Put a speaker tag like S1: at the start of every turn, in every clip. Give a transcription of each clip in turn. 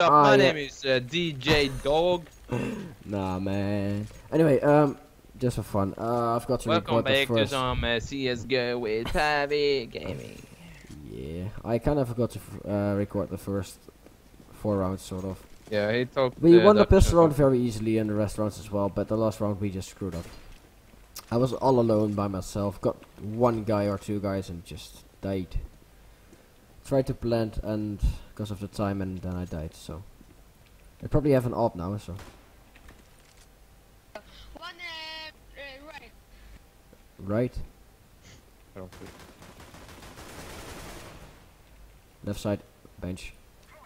S1: up? My name is DJ Dog.
S2: Nah, man. Anyway, just for fun, I've got to
S1: Welcome
S2: record the
S1: back to
S2: first.
S1: some CSGO with Pavi Gaming.
S2: Yeah, I kind of forgot to record the first 4 rounds, sort of.
S1: Yeah, he talked.
S2: We won the pistol round very easily and the rest rounds as well, but the last round we just screwed up. I was all alone by myself, got 1 guy or 2 guys and just died. Tried to plant and because of the time and then I died, so. I probably have an AWP now, so.
S3: One right.
S2: Right? Left side, bench.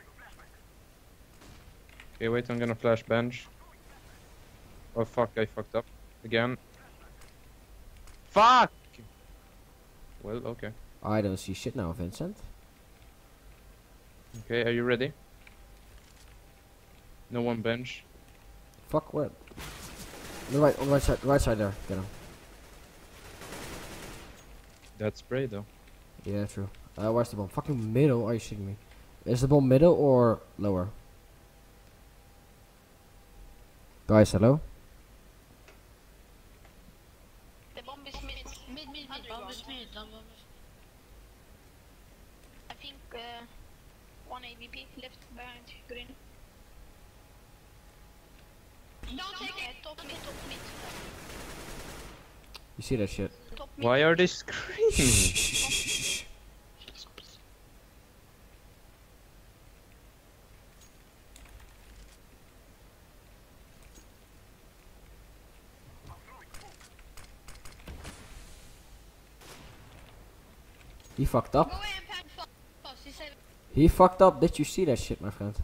S1: Okay, wait, I'm gonna flash bench. Oh fuck, I fucked up. Again. Fuck! Well, okay.
S2: I don't see shit now, Vincent.
S1: Okay, are you ready? No one bench.
S2: Fuck, what? On the right side there, get him.
S1: That's spray though.
S2: Yeah, true. Where's the bomb? Fucking middle, are you shitting me? Is the bomb middle or lower? Guys, hello?
S3: The bomb is mid. Bomb is mid. I think 1 AVP left behind green. Don't take it. Top mid.
S2: You see that shit?
S3: Top mid.
S1: Why are they screaming?
S2: He fucked up.
S3: Go away and pan fast. He said.
S2: He fucked up. Did you see that shit, my friend?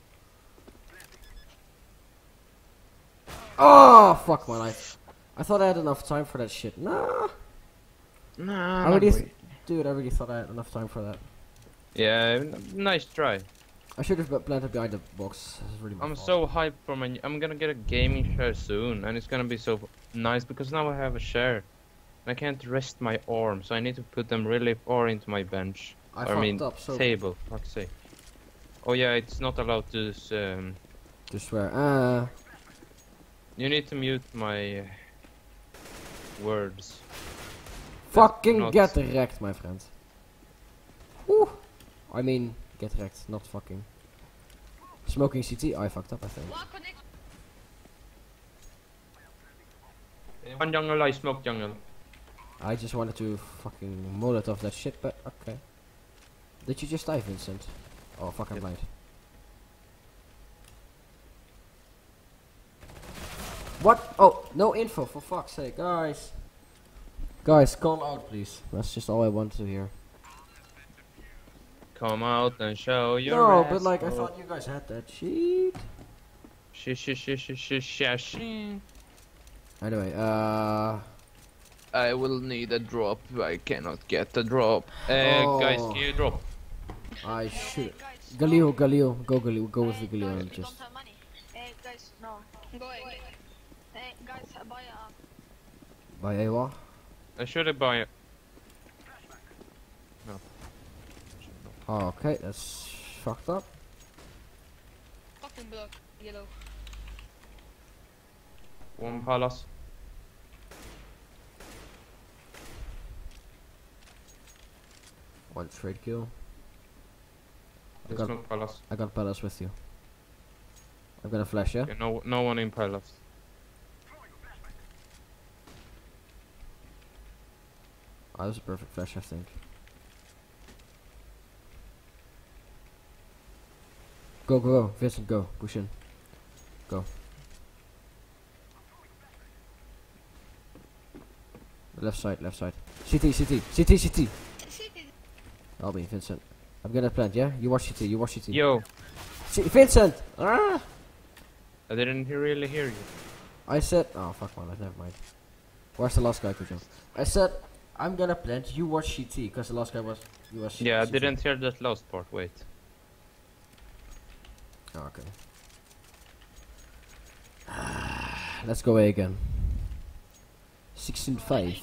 S2: Oh, fuck my life. I thought I had enough time for that shit. Nah.
S1: Nah,
S2: I really dude, I really thought I had enough time for that.
S1: yeah, nice try.
S2: I should have planted behind the box. That's really my
S1: I'm
S2: fault.
S1: so hyped for my. I'm gonna get a gaming chair soon, and it's gonna be so nice because now I have a chair. I can't rest my arm, so I need to put them really far into my bench.
S2: I
S1: I mean,
S2: fucked up, so
S1: table. Fuck's sake. Oh yeah, it's not allowed to.
S2: to swear.
S1: You need to mute my words.
S2: Fucking
S1: not-
S2: get wrecked, my friend. Woo. I mean, get wrecked, not fucking. Smoking CT, I fucked up, I think.
S3: One connect.
S1: One jungle, I smoke jungle.
S2: I just wanted to fucking Molotov that shit, but okay. Did you just die, Vincent? Oh, fuck, I'm
S1: Yep.
S2: blind. What? Oh, no info, for fuck's sake, guys. Guys, call out, please. That's just all I want to hear.
S1: Come out and show your
S2: No,
S1: ass.
S2: but like, I thought you guys had that sheet. Anyway,
S1: I will need a drop. I cannot get a drop.
S2: Oh.
S1: Guys, can you drop?
S2: I should.
S3: Guys.
S2: Galil, Galil, go with the Galil and
S3: Guys,
S2: just.
S3: don't have money. Hey guys, no. Go away. Hey guys, buy
S2: By AWA?
S1: I should buy it.
S2: Oh, okay, that's fucked up.
S3: fucking block. Yellow.
S1: One palace.
S2: One straight kill.
S1: There's no palace.
S2: I got palace with you. I'm gonna flash, yeah?
S1: Okay, no one in palace.
S2: Oh, that was a perfect flash, I think. Go, Vincent, go, push in. Go. Left side. CT. I'll be Vincent. I'm gonna plant, yeah? You watch CT.
S1: Yo,
S2: Vincent! Ah!
S1: I didn't really hear you.
S2: I said, oh fuck my life, never mind. Where's the last guy, Kujo? I said, I'm gonna plant, you watch CT, cause the last guy was,
S1: Yeah, I
S2: CT.
S1: didn't hear that last part. Wait.
S2: Oh, okay. Let's go away again. 16-5.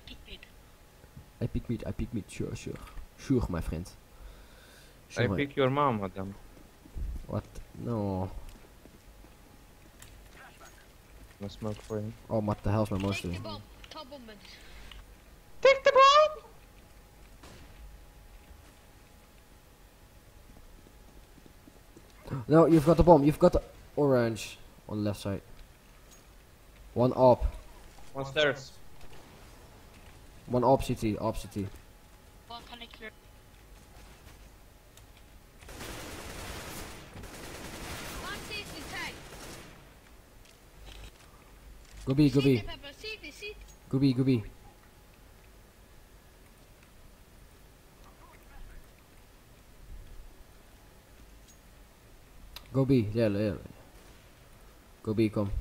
S2: I pick meat, sure, my friend. Sure,
S1: I pick your mom, madam.
S2: What? No.
S1: No smoke for him.
S2: Oh, what the hell's my mouse
S3: Take the
S2: doing?
S3: bomb. Top bomb.
S1: Take the bomb!
S2: No, you've got the bomb. You've got the orange on the left side. One op.
S1: One stairs.
S2: One op CT. Op CT.
S3: One connector. One safety tag.
S2: Go B, go B.
S3: Pepper, see.
S2: Go B, go B. Go B, yeah. Go B, come.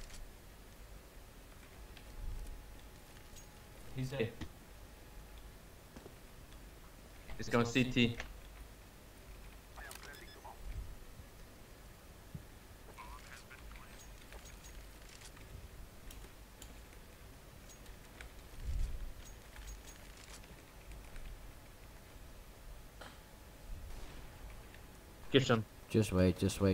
S1: He's dead. He's going CT. Kitchen.
S2: Just wait.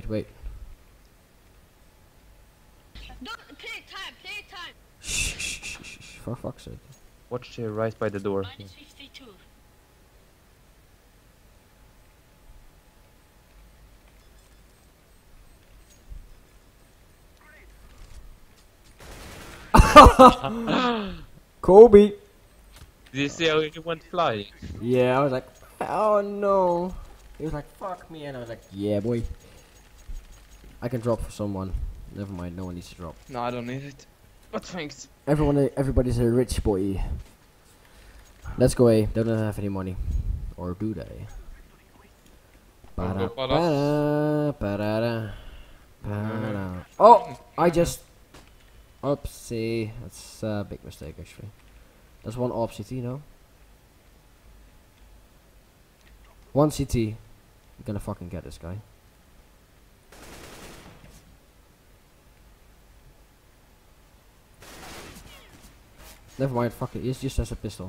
S3: Don't play time.
S2: Shh, for fuck's sake.
S1: Watch here right by the door.
S3: Minus 52.
S2: Kobe!
S1: Did you see how he went flying?
S2: Yeah, I was like, oh no. He was like, fuck me, and I was like, yeah, boy. I can drop for someone. Never mind, no one needs to drop.
S1: No, I don't need it. But thanks.
S2: Everybody's a rich boy. Let's go A. They don't have any money. Or do they? Oh! I just... Oopsie. That's a big mistake, actually. That's one op CT, no? One CT. I'm gonna fucking get this guy. Never mind, fuck it. He just has a pistol.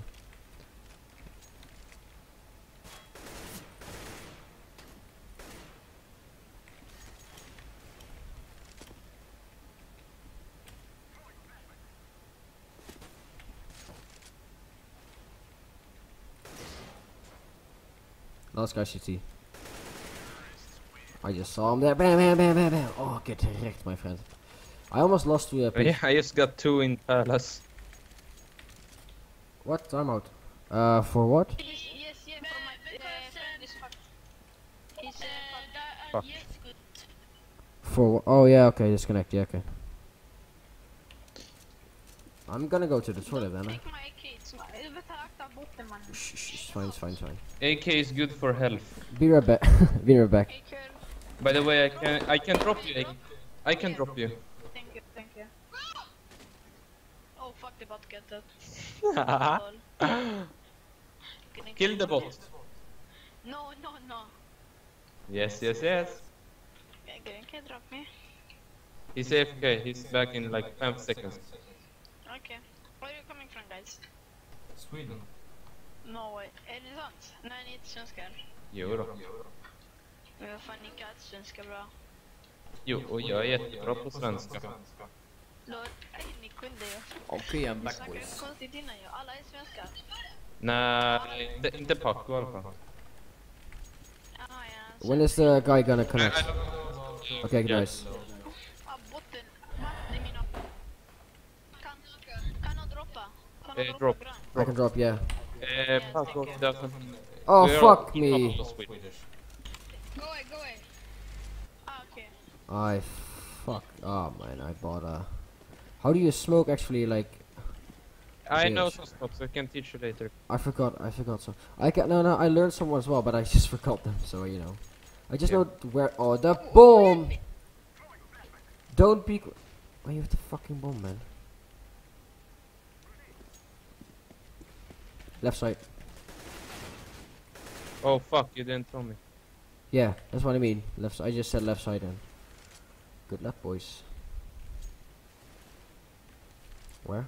S2: Last guy CT. I just saw him there. Bam, bam, bam, bam, bam. Oh, get wrecked, my friend. I almost lost to a
S1: Yeah, I just got 2 in Palace.
S2: What? I'm out. For what?
S3: Yes, for my friend is fucked. He's
S1: Fuck.
S3: yes, good.
S2: For oh yeah, okay, disconnect. Yeah, okay. I'm gonna go to the toilet then.
S3: Take my AK. Betrakta botten man.
S2: Shh, it's fine, it's fine, it's fine.
S1: AK is good for health.
S2: Be right back. Be right back.
S3: AK.
S1: By the way, I can drop you. I can drop you.
S3: Thank you. Oh fuck, the bot get that.
S1: Kill the bot.
S3: No.
S1: Yes.
S3: Okay, can drop me.
S1: He's AFK. He's back in like 5 seconds.
S3: Okay. Where are you coming from, guys?
S1: Sweden.
S3: No way. Är det sant? Nej, ni är inte svenskar.
S1: Jo då.
S3: Men vad fan, ni kan inte svenska bra.
S1: Jo, och jag är jättebra på svenska.
S3: Lord, ni kunde ju.
S2: Okay, I'm back,
S3: Snackar
S2: boys.
S3: konstigt innan ju. Alla är svenskar.
S1: Nej, inte Paco i alla fall.
S3: Ja.
S2: When is the guy gonna connect? Okay, nice.
S3: Botten. Det är mina. Kan han droppa? Kan han
S1: Drop.
S3: bra?
S2: I can drop, yeah.
S1: Paco doesn't...
S2: Oh,
S1: We are
S2: fuck
S1: in
S2: me.
S1: Paco Swedish.
S3: Go away. Okay.
S2: I fuck. Oh man, I bought a. How do you smoke actually? Like,
S1: I know
S2: Yes.
S1: some stuff, so I can teach you later.
S2: I forgot some. I can no. I learned some as well, but I just forgot them. So you know, I just
S1: Yeah.
S2: know where. Oh, the bomb! Don't be. Why you have the fucking bomb, man? Left side.
S1: Oh fuck, you didn't tell me.
S2: Yeah, that's what I mean. Left. I just said left side then. Good luck, boys. Where?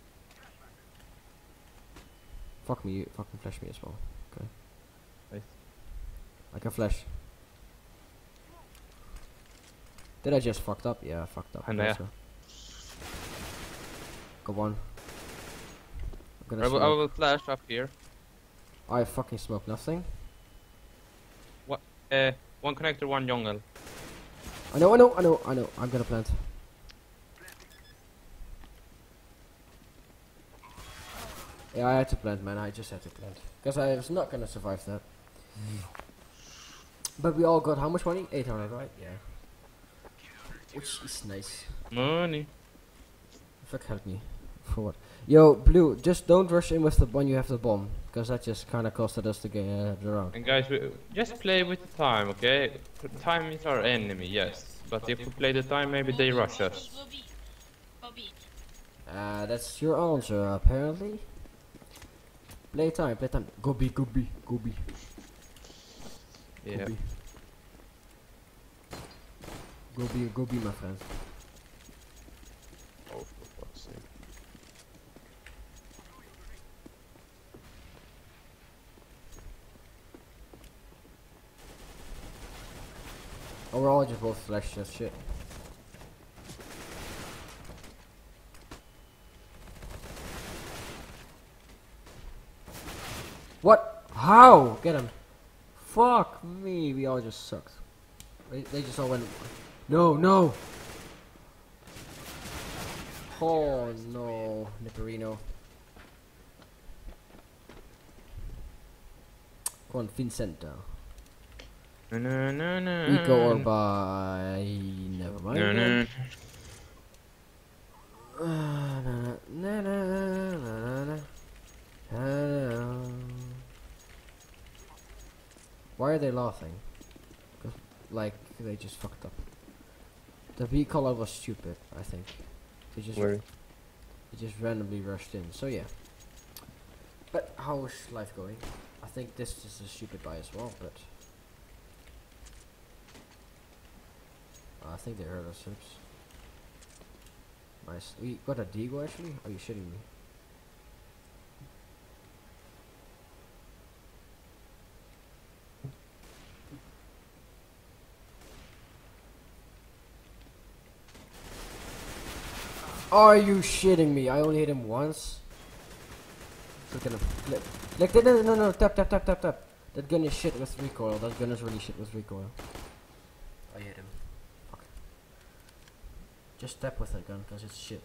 S2: Fuck me, you fucking flash me as well. Okay.
S1: Nice.
S2: I can flash. Did I just fucked up? Yeah, I fucked up.
S1: I know.
S2: Let's go. Go on. I'm
S1: I
S2: gonna
S1: will
S2: smoke.
S1: flash up here.
S2: I fucking smoke nothing.
S1: What? One connector, one jungle.
S2: I know. I'm gonna plant. Yeah, I had to plant, man. I just had to plant. Because I was not gonna survive that. But we all got how much money? 800, right? Yeah. Which is nice.
S1: Money.
S2: Fuck help me. For what? Yo, Blue, just don't rush in with the when you have the bomb. Because that just kinda costed us the game the round.
S1: And guys, we just play with the time, okay? Time is our enemy, yes. But if we play the time, maybe they rush us.
S3: Bobby.
S2: That's your answer, apparently. Play time. Go B.
S1: Yeah.
S2: Go B, my friend.
S1: Oh, for fuck's sake.
S2: Oh, we're all just both flash that shit. What? How? Get him. Fuck me, we all just sucked. They just all went. No! Oh no, Nipperino. Come on, Vincento.
S1: No.
S2: Eco or by. Never mind. Why are they laughing? 'Cause, like, they just fucked up. The B color was stupid, I think. They just randomly rushed in, so yeah. But how is life going? I think this is a stupid buy as well, but I think they heard us. Oops. Nice. We got a Deagle actually? Are you shitting me? Are you shitting me? I only hit him once. So gonna flip. Like no, tap. That gun is shit with recoil. That gun is really shit with recoil. I hit him. Fuck. Just tap with that gun, cause it's shit.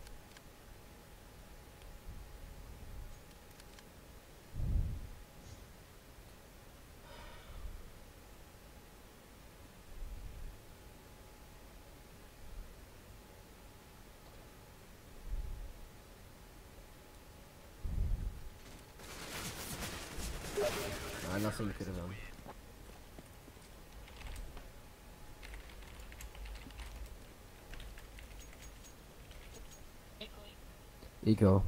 S2: Nothing you could have done. Eco.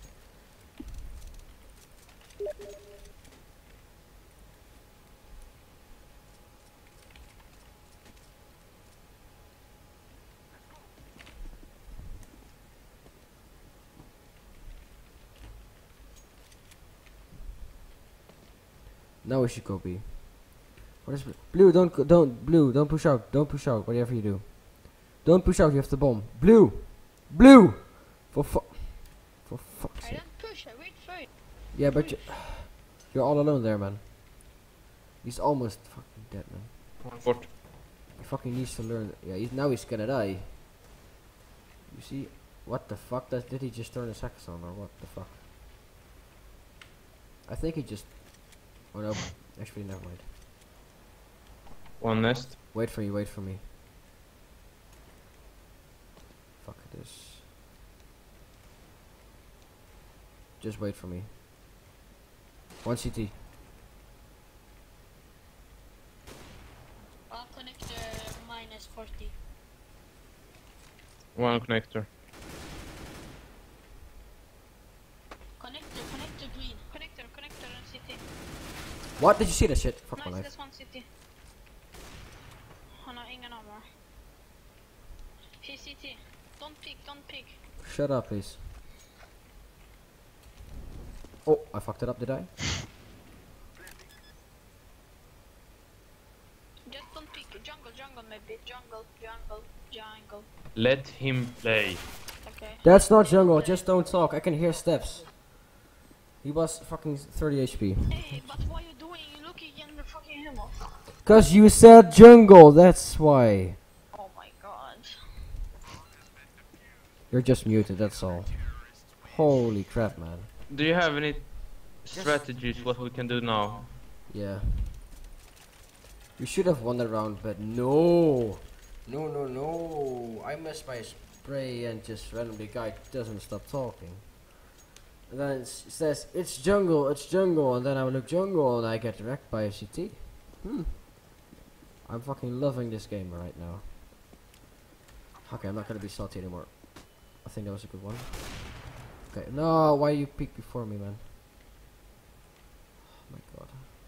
S2: Now we should go B. What is Blue? Don't push out. Don't push out. Whatever you do, don't push out. You have the bomb. Blue. For fuck's
S3: I
S2: sake.
S3: don't push, I wait for it.
S2: Yeah, but you're all alone there, man. He's almost fucking dead, man.
S1: Fort.
S2: He fucking needs to learn. Yeah, now he's gonna die. You see? What the fuck? Did he just turn his hacks on, or what the fuck? I think he just. Oh no, actually never mind.
S1: One nest.
S2: Wait for me. Fuck this. Just wait for me. One CT.
S3: I'll connect minus 40.
S1: One connector.
S3: Connector green. Connector and CT.
S2: What? Did you see that shit? Fuck my
S3: Nice,
S2: life.
S3: that's one CT. Han har ingen armor. He's CT. Don't pick.
S2: Shut up, please. Oh, I fucked it up, did I?
S3: Just don't pick. Jungle maybe. bit jungle, jungle, jungle.
S1: Let him play.
S3: Okay.
S2: That's not jungle, just don't talk. I can hear steps. He was fucking 30 HP.
S3: Hey, but what you doing? You looking in the fucking himmel.
S2: Cause you said jungle, that's why.
S3: Oh my god.
S2: You're just muted, that's all. Holy crap, man.
S1: Do you have any strategies what we can do now?
S2: Yeah. We should have won the round, but no. No, no, no. I missed my spray and just randomly guy doesn't stop talking. And then it says, it's jungle, and then I look jungle and I get wrecked by a CT. I'm fucking loving this game right now. Okay, I'm not gonna be salty anymore. I think that was a good one. Okay, no, why you peek before me, man? Oh my god.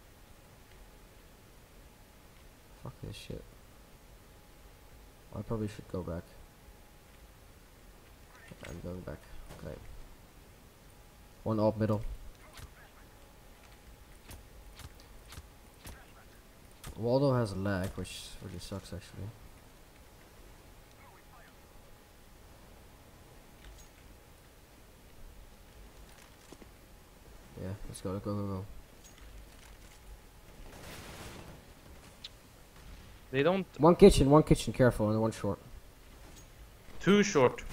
S2: Fuck this shit. I probably should go back. I'm going back. Okay. One up middle. Waldo has a lag, which really sucks actually. Yeah, let's go, go, go, go.
S1: They don't.
S2: One kitchen, careful, and one short.
S1: Too short.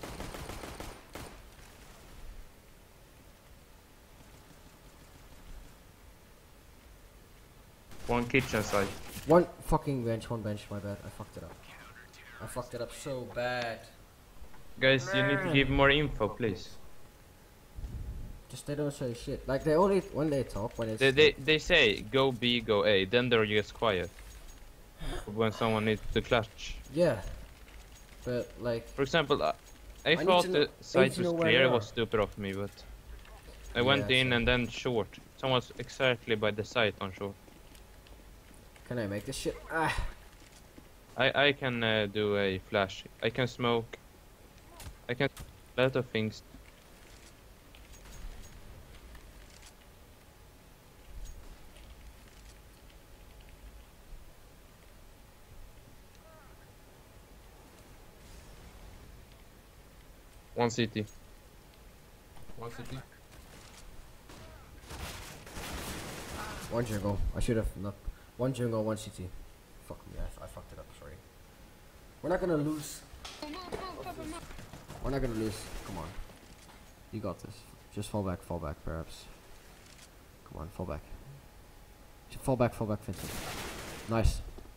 S1: One kitchen side.
S2: One fucking bench, my bad. I fucked it up. I fucked it up so bad.
S1: Guys, you need to give more info, please.
S2: Just they don't say shit. Like they only when they talk when it's
S1: They say go B, go A, then they're just quiet. When someone needs to clutch.
S2: yeah. But like
S1: For example, I
S2: need
S1: thought
S2: to
S1: the
S2: know
S1: site was
S2: where
S1: clear.
S2: they
S1: It was
S2: are.
S1: stupid of me, but I
S2: Yeah,
S1: went in
S2: same.
S1: and then short. Someone's exactly by the site on short.
S2: can I make this shit? Ah.
S1: I can do a flash. I can smoke. I can a lot of things. One city. One city.
S2: One jungle. I should have not. One jungle, one CT. Fuck me, I fucked it up. Sorry. We're not gonna lose. We're not gonna lose. Come on. You got this. Just fall back, perhaps. Come on, fall back. Just fall back, Vincent. Nice.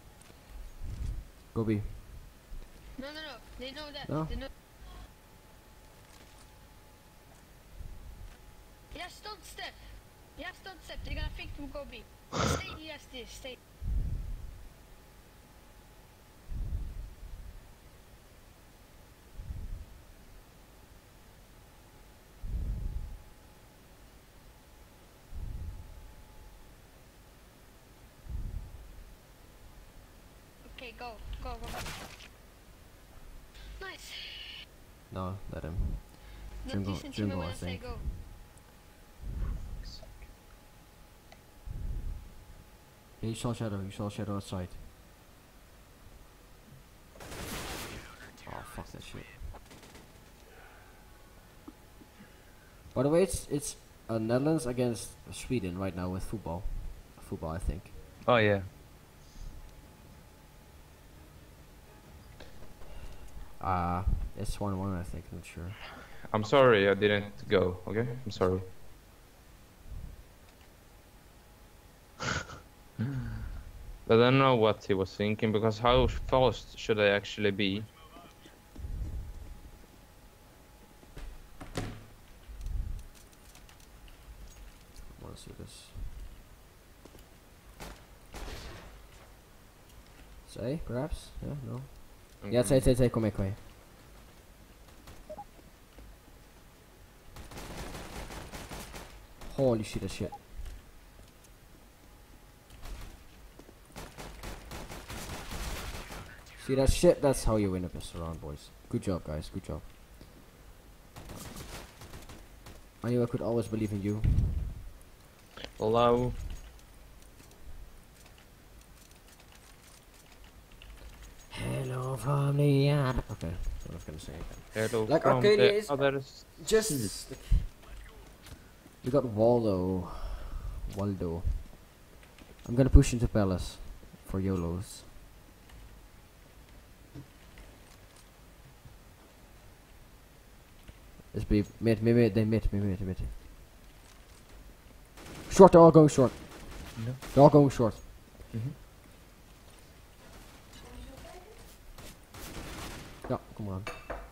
S2: Go B.
S3: No, no, no. They know that.
S2: No?
S3: They know. Yes, don't step. Yes, don't step. They're gonna think to go B. Stay. Yes, this. Stay. Okay, go. Go, go, go. Nice.
S2: No, let him.
S3: Not
S2: Jungle,
S3: listen to me
S2: jungle,
S3: when
S2: I
S3: I say
S2: think.
S3: go.
S2: Yeah, you saw shadow outside. Oh, fuck that shit. By the way, it's Netherlands against Sweden right now with football. Football, I think.
S1: Oh yeah.
S2: It's 1-1, I think. Not sure.
S1: I'm sorry I didn't go. Okay, I'm sorry. But I don't know what he was thinking, because how fast should I actually be?
S2: I wanna see this. Say, perhaps? Yeah, no. Yeah, say, come here. Holy shit, that shit. See that shit? That's how you win a pistol round, boys. Good job, guys. Good job. I knew I could always believe in you.
S1: Hello.
S2: Hello from the other. Okay, that's what I was gonna say again.
S1: Hello
S2: Like
S1: from
S2: Arcadia
S1: the
S2: is
S1: other
S2: just. We got Waldo. I'm gonna push into Palace for YOLOs. Let's be mid. Short, they're all going short.
S1: No.
S2: They're all going short. Yeah, come on.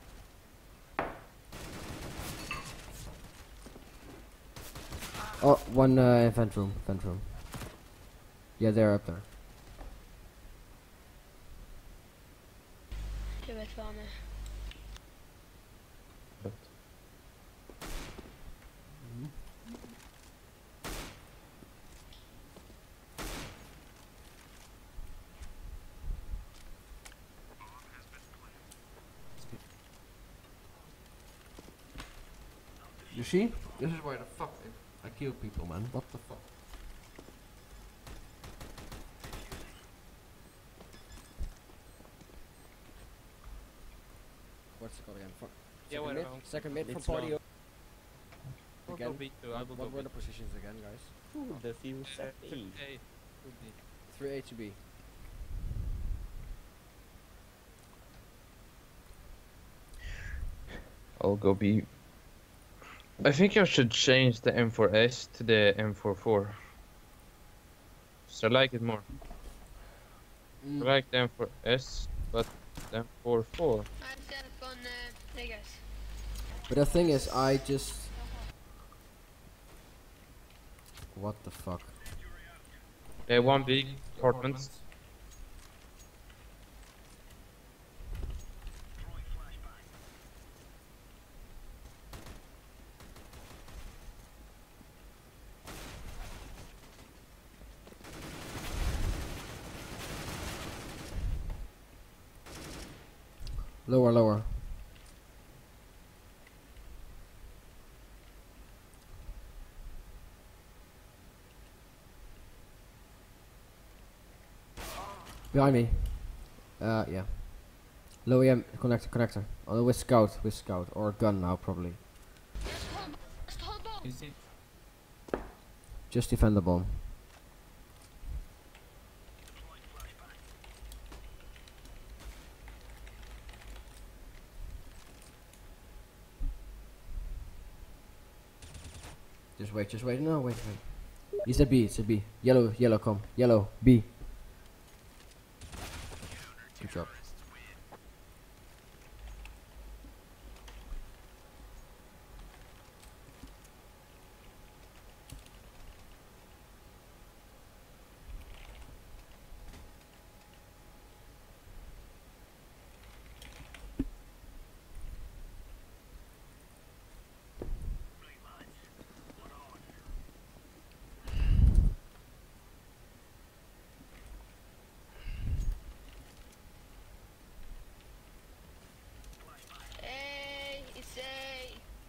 S2: Oh, one vent room. Yeah, they're up there.
S3: Je vet waar me.
S2: You see? This is why the fuck I kill people, man. What the fuck? What's it called again? Fuck.
S1: Yeah,
S2: Second
S1: what
S2: mid?
S1: around?
S2: Second mid from
S1: It's
S2: party.
S1: long.
S2: Again?
S1: Go B2, I will go
S2: What were the
S1: B2.
S2: positions again, guys?
S4: Ooh, the few set A.
S2: 3A to B.
S1: I'll go B. I think I should change the M4S to the M44. So I like it more. I like the M4S, but the M44.
S3: I'm zelf van Vegas.
S2: But the thing is, I just. What the fuck?
S1: They have one big apartment.
S2: Lower. Behind me. Yeah. Low EM connector. Oh, with scout, or gun now probably.
S3: Just hold on.
S2: Just defend the bomb. Just wait. No, wait. It's a B. Yellow, come. Yellow, B. Good job.
S3: It's a.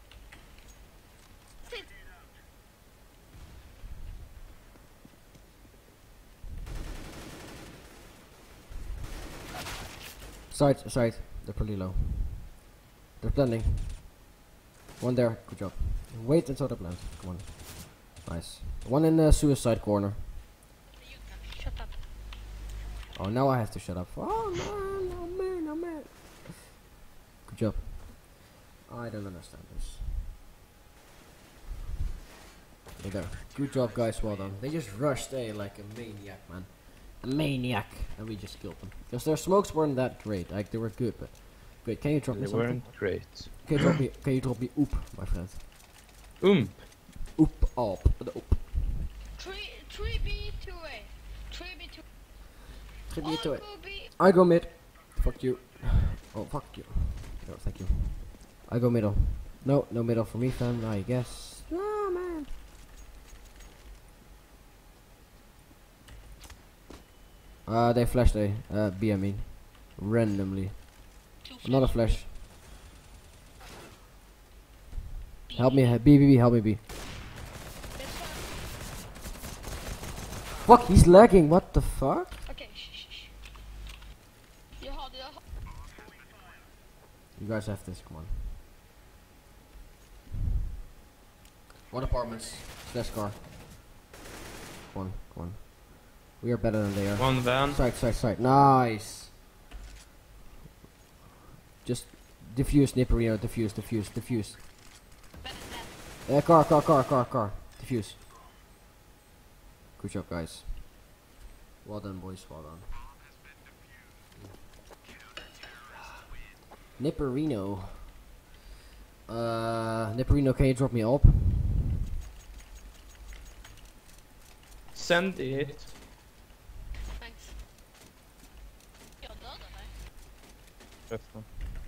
S3: Sit.
S2: Side. They're pretty low. They're blending. One there. Good job. Wait until they blend. Come on. Nice. One in the suicide corner.
S3: Shut up.
S2: Oh, now I have to shut up. Oh man. Good job. I don't understand this. Hey there. Good job, guys. Well done. They just rushed A like a maniac, man. A maniac. And we just killed them. Because their smokes weren't that great. Like, they were good, but... Wait, can you drop me
S1: They
S2: something?
S1: weren't great.
S2: Can you drop me oop, my friend? Oop, op. The oop.
S3: 3B 2A. 3B 2.
S2: Give me to it.
S3: Go B.
S2: I go mid. Fuck you. Oh, fuck you. No, thank you. I go middle. No middle for me, fam. I guess. Oh, man. They flashed A. B, I mean. Randomly. Another flash. Help me, B, help me, B. Fuck, he's lagging. What the fuck?
S3: Okej, shh. Jag har det.
S2: You guys have this, come on. One apartments, slash car. Come on, come on. We are better than they are.
S1: One van.
S2: Side. Nice! Just defuse, Nipperino, defuse. Car. Defuse. Good job, guys. Well done, boys, well done. Nipperino. Nipperino, can you drop me up?
S1: Send it.
S3: Thanks. Jag dödade mig.
S1: Förresten.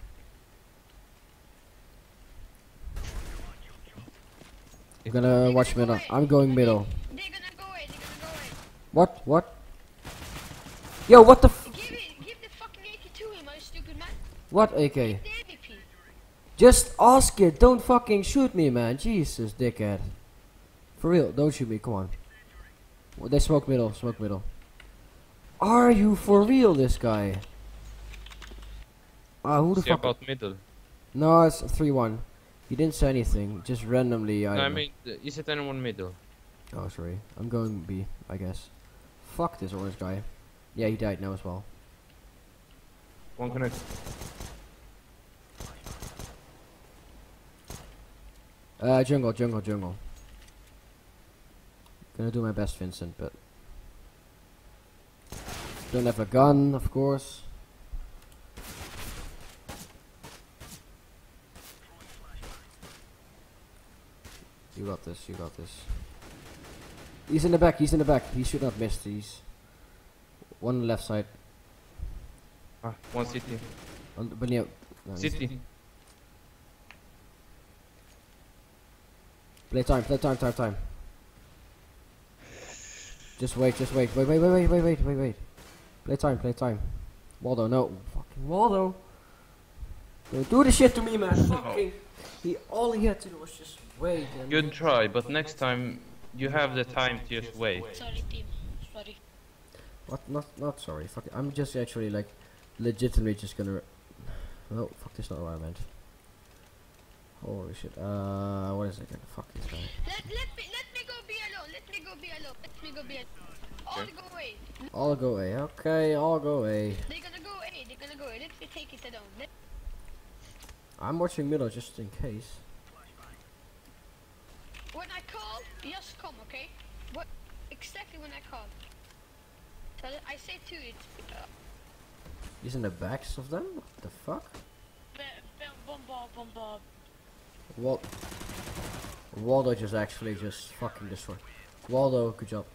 S2: I'm gonna watch middle. I'm going middle.
S3: They're gonna go away.
S2: What? Yo, what the f-
S3: Give the fucking AK to him, you stupid man.
S2: What AK?
S3: The MVP.
S2: Just ask it, don't fucking shoot me, man. Jesus, dickhead. For real, don't shoot me, come on. Well, they smoke middle. Are you for real, this guy? Who the
S1: See
S2: fuck?
S1: about middle.
S2: No, it's 3-1. He didn't say anything, just randomly.
S1: No, I mean, is it anyone middle?
S2: Oh, sorry. I'm going B, I guess. Fuck this orange guy. Yeah, he died now as well.
S1: One connect.
S2: Jungle. Gonna do my best, Vincent, but don't have a gun, of course. You got this. He's in the back. He should not miss these. One on the left side.
S1: One city.
S2: But yeah, no,
S1: City.
S2: Play time. Just wait. Play time. Waldo, no. Fucking Waldo. Don't do the shit to me, man. Fucking. All he had to do was just wait. And
S1: Good try, but next time you have the time to just wait.
S3: Sorry, team. Sorry.
S2: What? Not sorry. Fuck it. I'm just actually like legitimately just gonna. Oh, fuck, this not what I meant. Holy shit. What is it again? Fuck this guy.
S3: Let me go be alone. Let me go be alone. All
S1: Okay.
S3: go away.
S2: I'll go A. Okay, I'll go A.
S3: They're gonna go A. Let me take it alone.
S2: I'm watching middle just in case.
S3: When I call, just come, okay? What exactly when I call? So I say to it.
S2: He's in the backs of them? What the fuck?
S3: Bomb.
S2: Waldo just actually just fucking destroyed. Waldo, good job.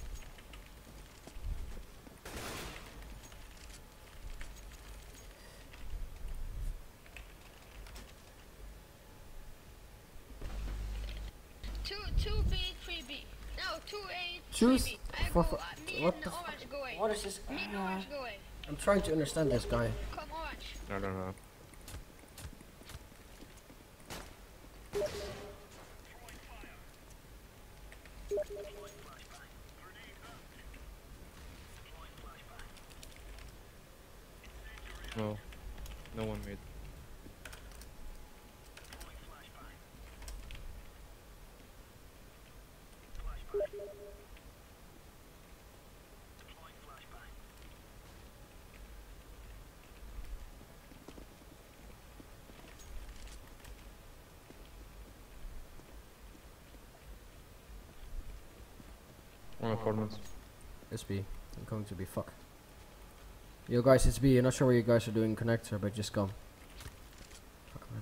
S3: Two B, 3B. No, 2A,
S2: Choose
S3: 3B. I
S2: for
S3: go,
S2: fu-
S3: me
S2: what
S3: and
S2: the
S3: orange go away.
S2: What is this?
S3: Me and orange go away.
S2: I'm trying to understand this guy.
S3: Come orange.
S1: I don't know. No one made. One performance.
S2: It's B. I'm going to be fuck. Yo guys, it's B. I'm not sure what you guys are doing connector, but just come. Fuck man.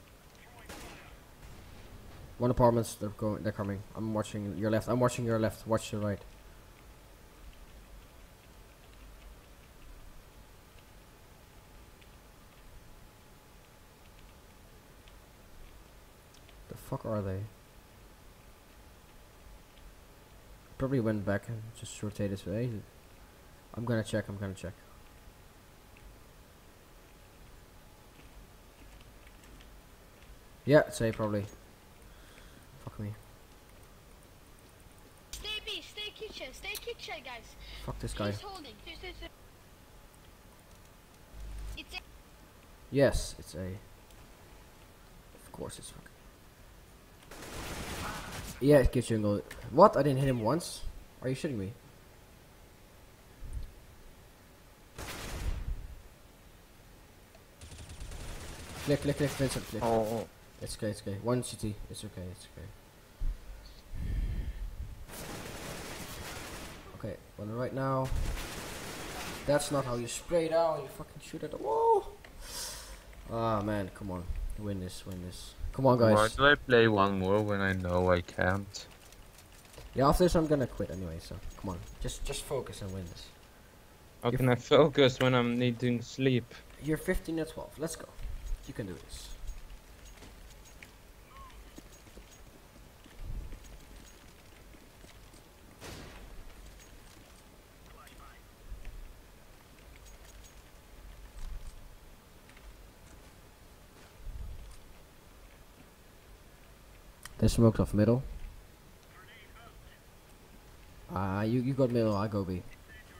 S2: One apartments, they're coming. I'm watching your left. Watch your right. The fuck are they? Probably went back and just rotated this way. I'm gonna check. Yeah, say probably. Fuck me.
S3: Stay B, stay kitchen, guys.
S2: Fuck this guy.
S3: He's holding. It's
S2: Yes, it's A. Of course it's fucking. Yeah, it gives you a goal. What? I didn't hit him once? Are you shitting me? Click, Vincent, click.
S1: Oh.
S2: It's okay, it's okay. One CT. It's okay, it's okay. Okay, one right now. That's not how you spray down. You fucking shoot at the wall. Ah man, come on. Win this, win this. Come on, guys.
S1: Why do I play one more when I know I can't?
S2: Yeah, after this I'm gonna quit anyway, so come on. Just focus and win this.
S1: How can I focus when I'm needing sleep?
S2: You're 15 at 12. Let's go. You can do this. They smoked off middle. You got middle, I go B.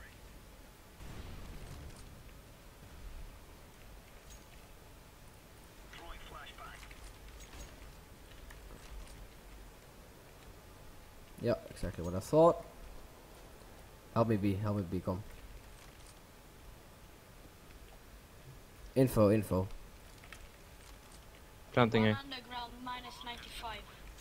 S2: Yeah, exactly what I thought. Help me B, come. Info.
S1: Planting
S3: One
S1: A.
S3: underground minus 95.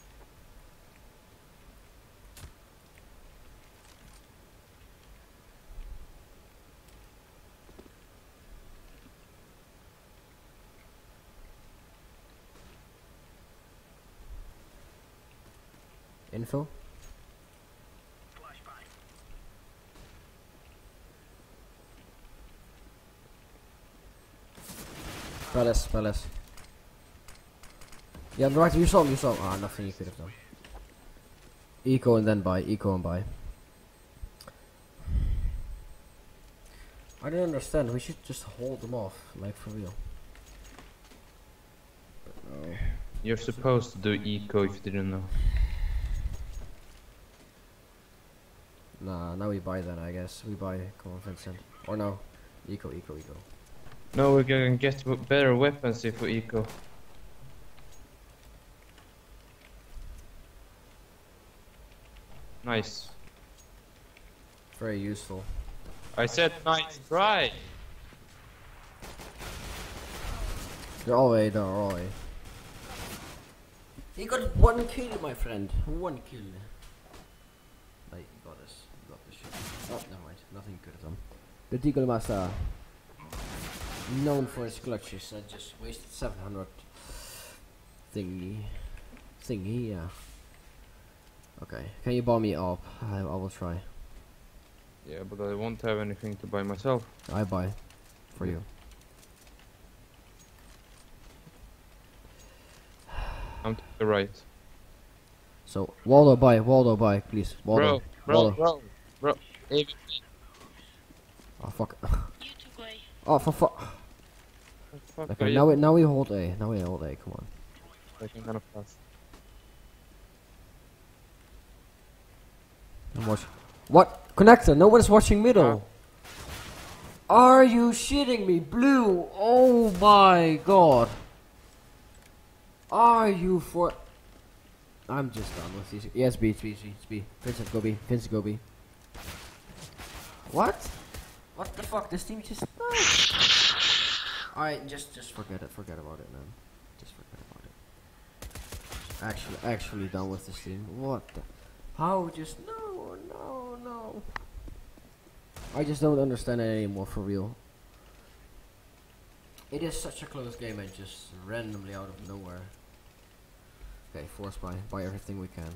S2: Info. Palace. Yeah, right, you saw. Ah, nothing you could have done. Eco and then buy. I don't understand, we should just hold them off, like for real. But no.
S1: You're supposed to do eco if you didn't know.
S2: Nah, now we buy then, I guess. We buy, come on Vincent. Or no, eco.
S1: No, we're gonna get better weapons if we eco. Nice.
S2: Very useful.
S1: I said nice try.
S2: They're all A. He got 1 kill, my friend. 1 kill. Like, you got this. You got this shit. Oh, never mind. Nothing you could have done. The Deagle Master. Known for his clutches. I just wasted 700 thingy, yeah. Okay, can you bomb me up? I will try.
S1: Yeah, but I won't have anything to buy myself.
S2: I buy for you.
S1: I'm to the right.
S2: So Waldo buy, please. Waldo.
S1: Bro.
S2: Oh fuck.
S3: You took away.
S2: Oh for fuck. Okay, now we hold A. Come on.
S1: I can kind of pass.
S2: I'm watching. What? Connector? Nobody's watching middle. Are you shitting me? Blue. Oh my god. Are you for? I'm just done with these. Yes, B. Vincent, go B. What? What the fuck? This team just. No. Alright, just forget about it, man. Just forget about it. Actually done with this team. What the? How just no. I just don't understand it anymore, for real. It is such a close game and just randomly out of nowhere. Okay, force buy everything we can.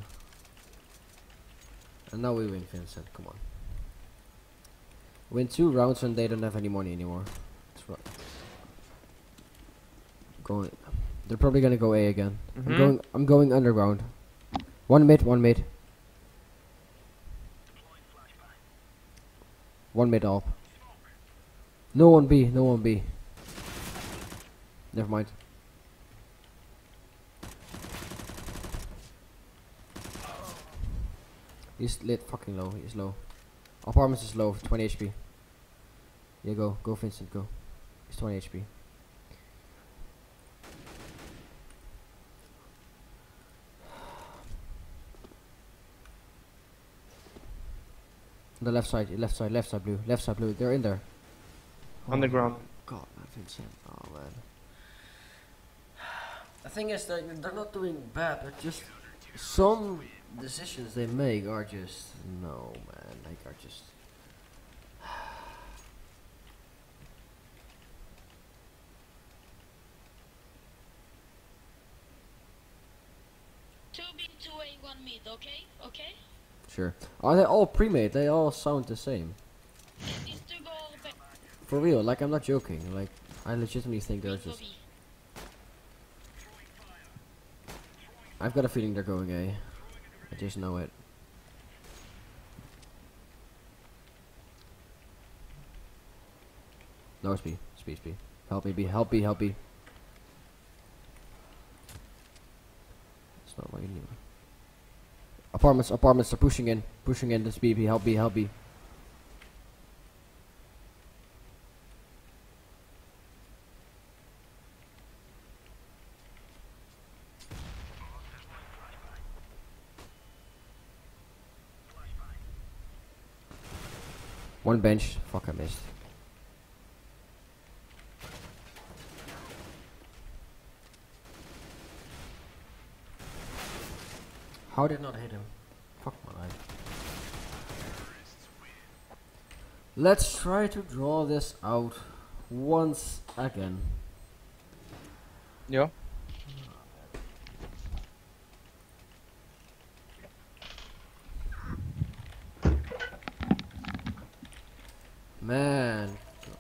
S2: And now we win, Vincent, come on. Win 2 rounds and they don't have any money anymore. That's right. They're probably gonna go A again. I'm going underground. One mid. One mid up. No one B. Never mind. He's lit fucking low. He's low. Apartments is low. 20 HP. Yeah, go Vincent, go. He's 20 HP. On the left side, blue, left side blue. They're in there.
S1: On the ground.
S2: God, man, Vincent. Oh man. The thing is that they're not doing bad. They're just some decisions they make are just no, man. Like are just.
S3: 2B, 2A, 1 mid, okay? Okay?
S2: Sure. Are they all pre-made? They all sound the same.
S3: These two go back.
S2: For real, like I'm not joking. Like I legitimately think they're just. I've got a feeling they're going A. I just know it. No, it's B. It's B. It's B. Help me, B. Help B. Help B. It's not what you need. Apartments. Apartments. They're pushing in. Pushing in. This B. B. Help B. Help B. One bench. Fuck, I missed. How did not hit him? Fuck my life. Let's try to draw this out once again.
S1: Yeah.
S2: Man.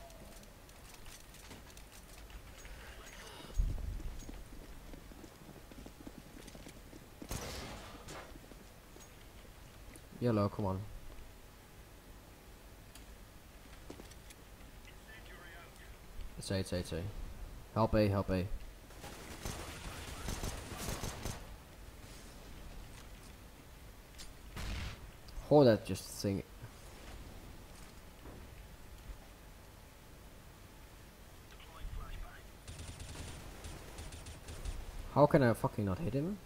S2: Yellow, come on. It's A. Help A, help A. Hold that just thing. How can I fucking not hit him?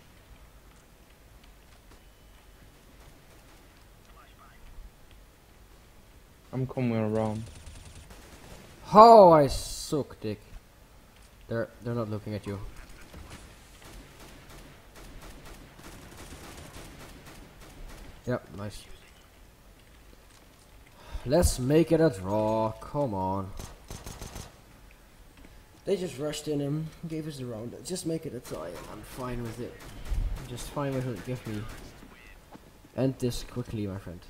S1: I'm coming around.
S2: Oh, I suck dick. They're not looking at you. Yep, nice. Let's make it a draw. Come on. They just rushed in him, gave us the round. Just make it a tie. I'm fine with it. I'm just fine with it. Give me. End this quickly, my friend.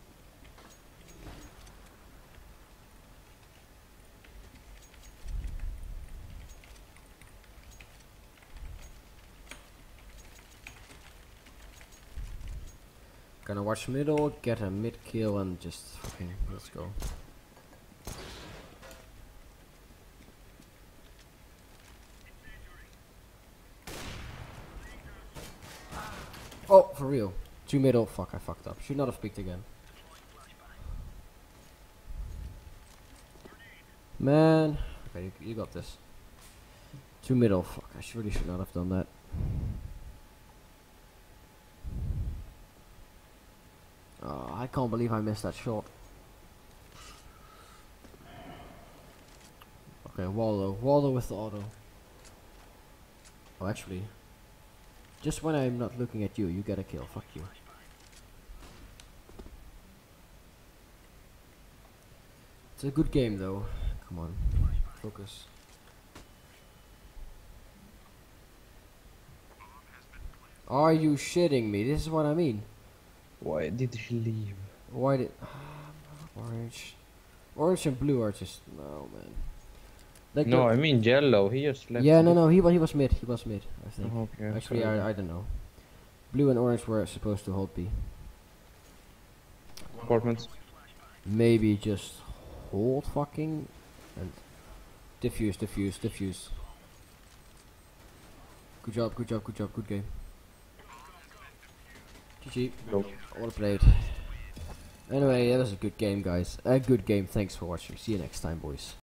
S2: Gonna watch middle, get a mid kill, and just fucking let's go. Oh, for real. 2 middle. Fuck, I fucked up. Should not have picked again. Man. Okay, you got this. 2 middle. Fuck, I really should not have done that. Oh, I can't believe I missed that shot. Okay, Waldo. Waldo with the auto. Oh, actually. Just when I'm not looking at you, you get a kill. Fuck you. It's a good game though. Come on. Focus. Are you shitting me? This is what I mean.
S1: Why did he leave?
S2: Why did... Orange. Orange and blue are just... No, man. Like
S1: No, I mean yellow. He just left.
S2: yeah, no, he was mid. He was mid, I think.
S1: Oh, okay.
S2: Actually,
S1: sorry.
S2: I don't know. Blue and orange were supposed to hold B.
S1: Apartments.
S2: Maybe just hold fucking and diffuse. Good job, good game. GG.
S1: Go.
S2: Well played. Anyway, that was a good game, guys. A good game. Thanks for watching. See you next time, boys.